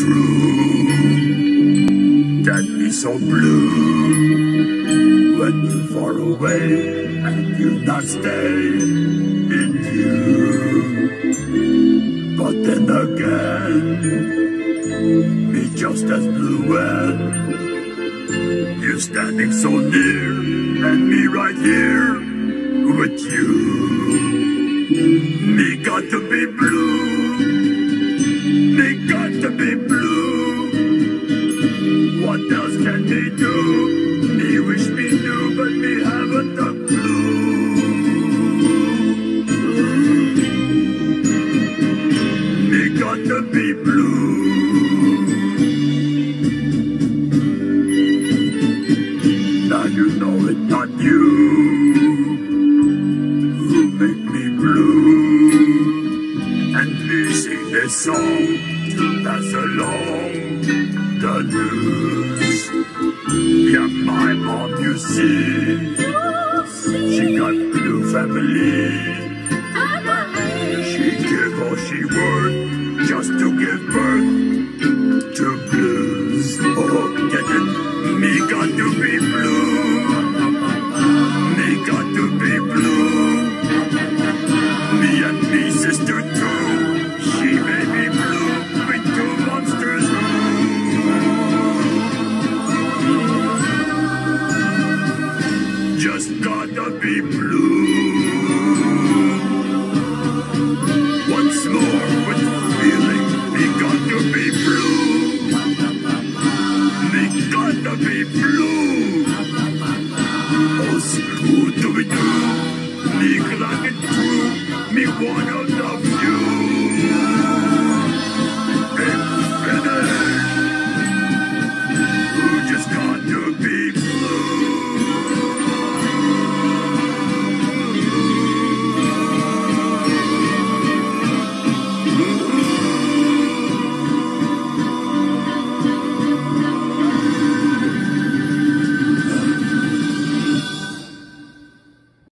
true that me so blue when you far away and you not stay in view. But then again, me just as blue when you standing so near and me right here with you. Me got to be blue. Me got to be blue. What else can me do? Me wish me knew, but me haven't a clue. Me got to be blue. Now you know it's not you who make me blue. And me sing this song to pass along the news. Yeah, my mom, you see, she got blue family. She give all she worth just to give birth to blues. Oh, get it? Me got to be blue. Me got to be blue. Me and me sister too. She made me blue with two monsters. Just gotta be blue. Once more with feeling, me got to be blue. Me gotta be blue. Oh, screw do we do? Me glad it true. Me wanna